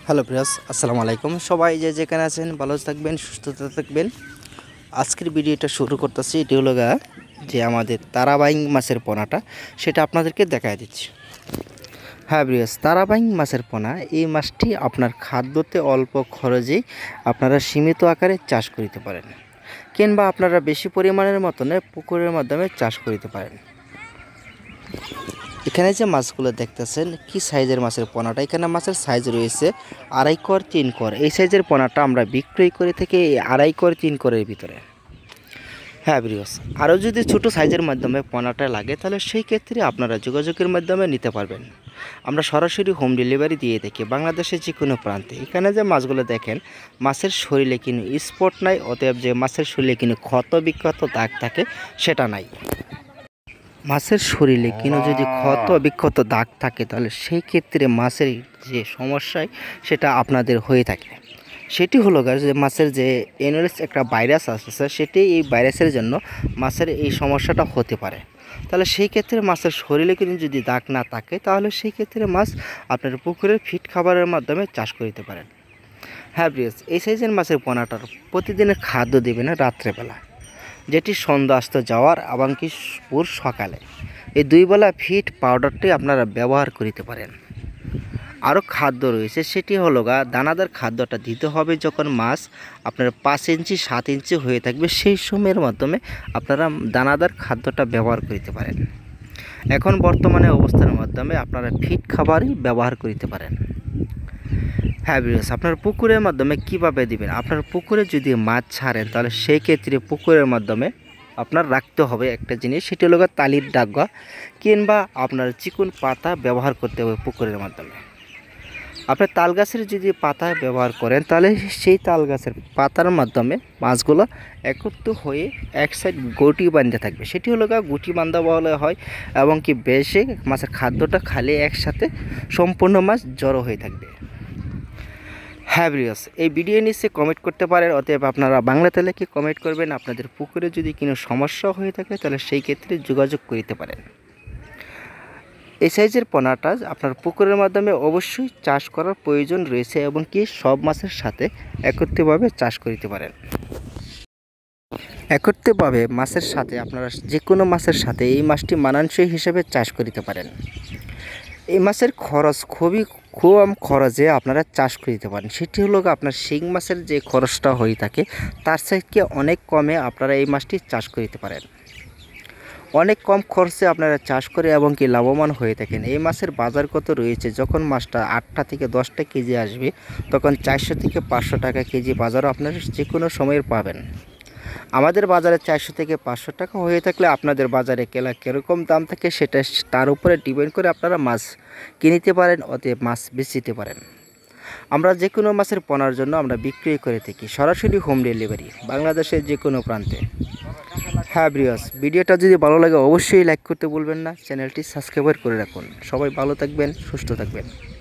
Hello Prius, আসসালামু আলাইকুম। সবাই যে যেখানে আছেন ভালো থাকবেন, সুস্থতা থাকবেন। আজকের ভিডিওটা শুরু করতেছি। এটি হলো যে আমাদের তারাবাইং মাছের পোনাটা, সেটা আপনাদেরকে দেখায় দিচ্ছি। হ্যাঁ প্রিয়াস, তারাবাইং মাছের পোনা, এই মাছটি আপনার খাদ্যতে অল্প খরচেই আপনারা সীমিত আকারে চাষ করিতে পারেন, কিংবা আপনারা বেশি পরিমাণের মতনে পুকুরের মাধ্যমে চাষ করিতে পারেন। এখানে যে মাছগুলো দেখতেছেন কি সাইজের মাছের পোনাটা, এখানে মাছের সাইজ রয়েছে 2.5 কর 3 কর। এই সাইজের পোনাটা আমরা বিক্রয় করে থেকে এই 2.5 কর 3 করের ভিতরে। হ্যাঁ ভিউয়ার্স, আরও যদি ছোট সাইজের মাধ্যমে পোনাটা লাগে তাহলে সেই ক্ষেত্রে আপনারা যোগাযোগের মাধ্যমে নিতে পারবেন। আমরা সরাসরি হোম ডেলিভারি দিয়ে থাকি বাংলাদেশের যে কোনো প্রান্তে। এখানে যে মাছগুলো দেখেন, মাছের শরীরে কোনো স্পট নাই, অতএব যে মাছের শরীরে কোনো ক্ষত বিক্ষত দাগ থাকে সেটা নাই। মাছের শরীরে কোনো যদি ক্ষত বিক্ষত দাগ থাকে তাহলে সেই ক্ষেত্রে মাছের যে সমস্যায় সেটা আপনাদের হয়ে থাকে, সেটি হলো যে মাছের যে এনোরেস একটা ভাইরাস আছে, সেটি এই ভাইরাসের জন্য মাছের এই সমস্যাটা হতে পারে। তাহলে সেই ক্ষেত্রে মাছের শরীরে কিন্তু যদি দাগ না থাকে তাহলে সেই ক্ষেত্রে মাছ আপনার পুকুরের ফিট খাবারের মাধ্যমে চাষ করতে পারেন। হ্যাঁ প্রিয়াস, এই সাইজের মাছের পোনাটার প্রতিদিনের খাদ্য দেবে না রাত্রেবেলা, যেটি সন্ধ্যাস্ত যাওয়ার এবং কি পুর সকালে, এই 2 বেলা ফিট পাউডারটি আপনারা ব্যবহার করিতে পারেন। আরও খাদ্য রয়েছে, সেটি হলো দানাদার খাদ্যটা দিতে হবে যখন মাছ আপনার 5 ইঞ্চি 7 ইঞ্চি হয়ে থাকবে, সেই সময়ের মাধ্যমে আপনারা দানাদার খাদ্যটা ব্যবহার করিতে পারেন। এখন বর্তমানে অবস্থার মাধ্যমে আপনারা ফিট খাবারই ব্যবহার করিতে পারেন। হ্যাঁ ভিউয়ার্স, আপনার পুকুরের মাধ্যমে কিভাবে দিবেন, আপনার পুকুরে যদি মাছ ছাড়েন তাহলে সেই ক্ষেত্রে পুকুরের মাধ্যমে আপনার রাখতে হবে একটা জিনিস, সেটি হলো তালির ডাগা কিংবা আপনার চিকন পাতা ব্যবহার করতে হবে পুকুরের মাধ্যমে। আপনার তাল গাছের যদি পাতা ব্যবহার করেন তাহলে সেই তাল গাছের পাতার মাধ্যমে মাছগুলো একত্র হয়ে এক সাইড গুটি বাঁধতে থাকবে, সেটি হলো গুটি বাঁধা বলা হয়, এবং কি বেশি মাছের খাদ্যটা খালি একসাথে সম্পূর্ণ মাছ জড়ো হয়ে থাকবে। হ্যাঁ ভিউয়ার্স, এই ভিডিও নিচে কমেন্ট করতে পারেন, অতএব আপনারা বাংলাতে লিখে কমেন্ট করবেন আপনাদের পুকুরে যদি কোনো সমস্যা হয়ে থাকে তাহলে সেই ক্ষেত্রে যোগাযোগ করতে পারেন। এই সাইজের পোনাটা আপনার পুকুরের মাধ্যমে অবশ্যই চাষ করার প্রয়োজন রয়েছে, এবং কি সব মাছের সাথে একত্রিতভাবে চাষ করতে পারেন। একত্রিতভাবে মাছের সাথে আপনারা যে কোনো মাছের সাথে এই মাছটি মানানসই হিসেবে চাষ করতে পারেন। এই মাছের খরচ খুব কম খরচে আপনারা চাষ করতে পারেন, সেটি হলো আপনার শিং মাছের যে খরচটা হয়ে থাকে তার থেকে অনেক কমে আপনারা এই মাছটি চাষ করতে পারেন। অনেক কম খরচে আপনারা চাষ করে এবং কি লাভবান হয়ে থাকেন। এই মাছের বাজার কত রয়েছে, যখন মাছটা 8টা থেকে 10টা কেজি আসবে তখন 400 থেকে 500 টাকা কেজি বাজারও আপনারা যে কোনো সময়ের পাবেন। আমাদের বাজারে 400 থেকে 500 টাকা হয়ে থাকলে আপনাদের বাজারে কীরকম দাম থাকে সেটা তার উপরে ডিপেন্ড করে আপনারা মাছ কিনতে পারেন, অতএব মাছ বেচতে পারেন। আমরা যে কোনো মাছের পোনার জন্য আমরা বিক্রি করে থাকি সরাসরি হোম ডেলিভারি বাংলাদেশের যে কোনো প্রান্তে। হ্যাঁ ভিউয়ার্স, ভিডিওটা যদি ভালো লাগে অবশ্যই লাইক করতে ভুলবেন না, চ্যানেলটি সাবস্ক্রাইব করে রাখুন। সবাই ভালো থাকবেন, সুস্থ থাকবেন।